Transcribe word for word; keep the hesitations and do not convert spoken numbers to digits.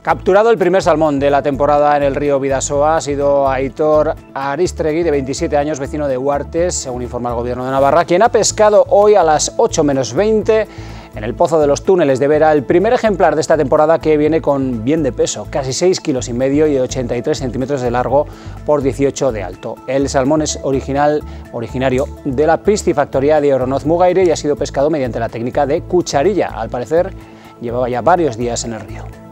Capturado el primer salmón de la temporada en el río Bidasoa ha sido Aitor Aristregui, de veintisiete años, vecino de Huartes, según informa el Gobierno de Navarra, quien ha pescado hoy a las ocho menos veinte en el Pozo de los Túneles de Vera el primer ejemplar de esta temporada, que viene con bien de peso, casi seis kilos y medio y ochenta y tres centímetros de largo por dieciocho de alto. El salmón es original, originario de la piscifactoría de Oronoz Mugaire y ha sido pescado mediante la técnica de cucharilla. Al parecer llevaba ya varios días en el río.